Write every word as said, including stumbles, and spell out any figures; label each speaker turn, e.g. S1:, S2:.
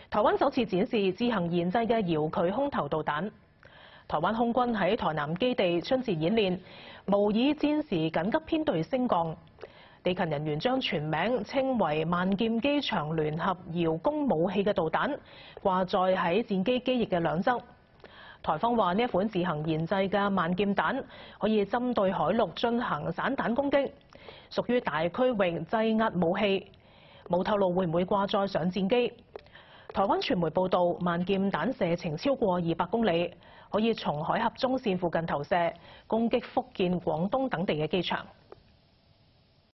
S1: 台灣首次展示自行研製嘅遙距空投導彈。台灣空軍喺台南基地春節演練，模擬戰時緊急編隊升降。地勤人員將全名稱為萬劍機場聯合遙攻武器嘅導彈，掛載喺戰機機翼嘅兩側。台方話呢一款自行研製嘅萬劍彈可以針對海陸進行散彈攻擊，屬於大區域制壓武器。冇透露會唔會掛載上戰機。台灣傳媒報道，萬劍彈射程超過二百公里，可以從海峽中線附近投射，攻擊福建、廣東等地嘅機場。